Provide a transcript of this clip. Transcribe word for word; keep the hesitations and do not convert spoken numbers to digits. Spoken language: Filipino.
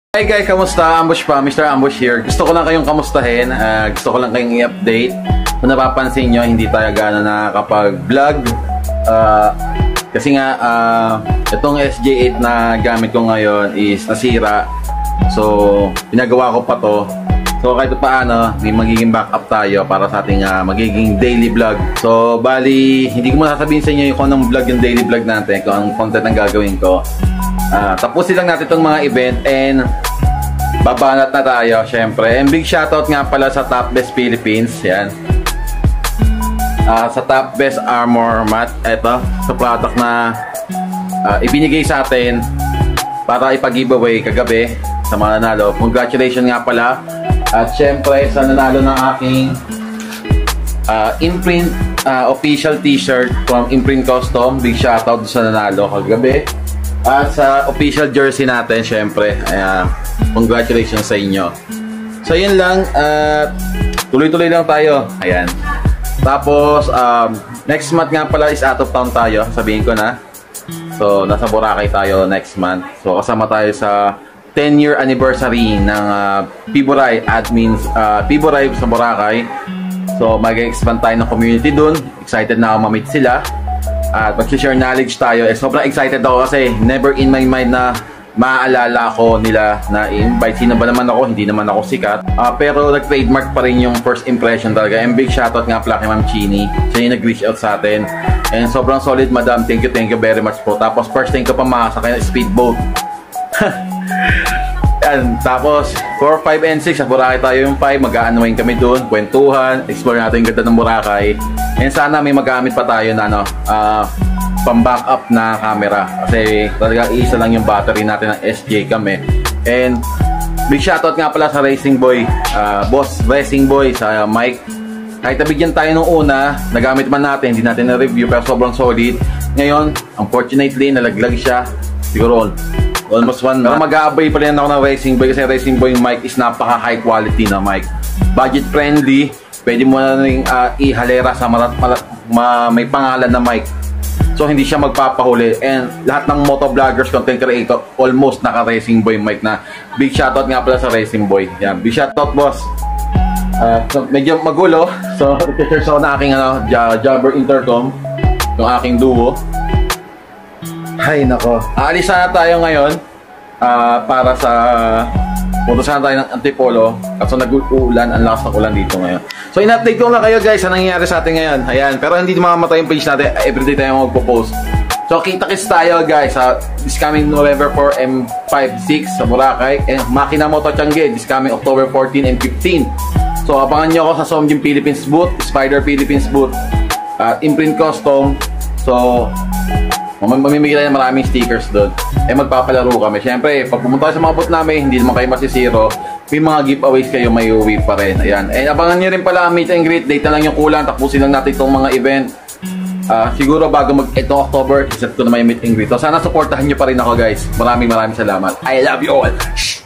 Hi guys, kamusta? Ambush pa, Mister Ambush here. Gusto ko lang kayong kamustahin. Uh, gusto ko lang kayong i-update. Kung napapansin nyo, hindi tayo gano'n nakakapag-vlog. Uh, kasi nga, uh, itong S J eight na gamit ko ngayon is nasira. So, pinagawa ko pa to. So, kahit paano, may magiging backup tayo para sa ating uh, magiging daily vlog. So, bali, hindi ko masasabihin sa inyo kung anong vlog yung daily vlog natin, kung anong content ang gagawin ko. Uh, tapusin lang natin itong mga event and babanat na tayo, syempre. And big shoutout nga pala sa Top Best Philippines. Yan. Uh, sa Top Best Armor Mat. Ito, sa product na uh, ibinigay sa atin para ipag-giveaway kagabi sa mga nanalo. Congratulations nga pala. At syempre, sa nanalo ng aking uh, imprint uh, official t-shirt from Imprint Custom. Big shoutout sa nanalo kagabi. At sa official jersey natin, syempre, uh, congratulations sa inyo. So, yun lang. At uh, tuloy-tuloy lang tayo. Ayan. Tapos, um, next month nga pala is out of town tayo. Sabihin ko na. So, nasa Boracay tayo next month. So, kasama tayo sa ten year anniversary ng uh, Piboray admins. Uh, Piboray sa Boracay. So, mag-expand tayo ng community dun. Excited na ako ma-meet sila. At mag-share knowledge tayo. Eh, sobrang excited ako kasi never in my mind na maaalala ko nila na i-invite. Sino ba naman ako? Hindi naman ako sikat. Uh, pero nag-trademark pa rin yung first impression talaga. And big shoutout nga pala kay Ma'am Chini. Siya yung nag-reach out sa atin. And sobrang solid, madam. Thank you, thank you very much po. Tapos first time ko pa makasakay ng speedboat. Yan. Tapos four, five, and six sa Boracay tayo yung five. Mag-aanuhin kami doon. Kwentuhan. Explore natin yung ganda ng Boracay. And sana may magamit pa tayo na ano, uh, pang-backup na camera. Kasi talaga isa lang yung battery natin ng S J kami. And big shoutout nga pala sa Racing Boy. Uh, boss Racing Boy sa uh, mic. Kahit nabigyan tayo nung una, nagamit man natin, hindi natin na-review, pero sobrang solid. Ngayon, unfortunately, nalaglag siya. Siguro almost one month. Mag-aabay pa rin ako ng Racing Boy kasi Racing Boy mic is napaka high quality na mic. Budget friendly. Pwede mo na rin uh, ihalera sa marat, marat, ma, may pangalan na mic. So hindi siya magpapahuli. And lahat ng motovloggers, content creator, almost naka-Racing Boy mic na. Big shoutout nga pala sa Racing Boy. Yan. Big shoutout, boss. Uh, so, medyo magulo. So, i-share sa na aking ano, Jabber Intercom. Yung aking duo. Hay nako. Aalis na tayo ngayon uh, para sa punta sana tayo ng Antipolo. Kaso nag-uulan, ang lakas ng ulan dito ngayon. So in-update ko lang kayo guys sa nangyayari sa atin ngayon. Ayan, pero hindi mamamatay yung page natin. Everyday tayo magpo-post. So kita-kits tayo guys sa this coming November four M five six sa Boracay. And Makina Moto Changi this coming October fourteen and fifteen. So abangan nyo ako sa Somjin Philippines booth, Spider Philippines booth, at Imprint Custom. So mamimigay tayo ng maraming stickers doon. Eh magpapalaro kami. Siyempre, pag pumunta kayo sa mga booth namin, hindi naman kayo masisiro. May mga giveaways kayo may uwi pa rin. Ayan. Eh abangan nyo rin pala ang meet and greet. Date na lang yung kulang. Tapusin lang natin itong mga event. Uh, siguro bago mag itong October, iset ko naman yung meet and greet. So sana supportahan nyo pa rin ako guys. Maraming maraming salamat. I love you all. Shh!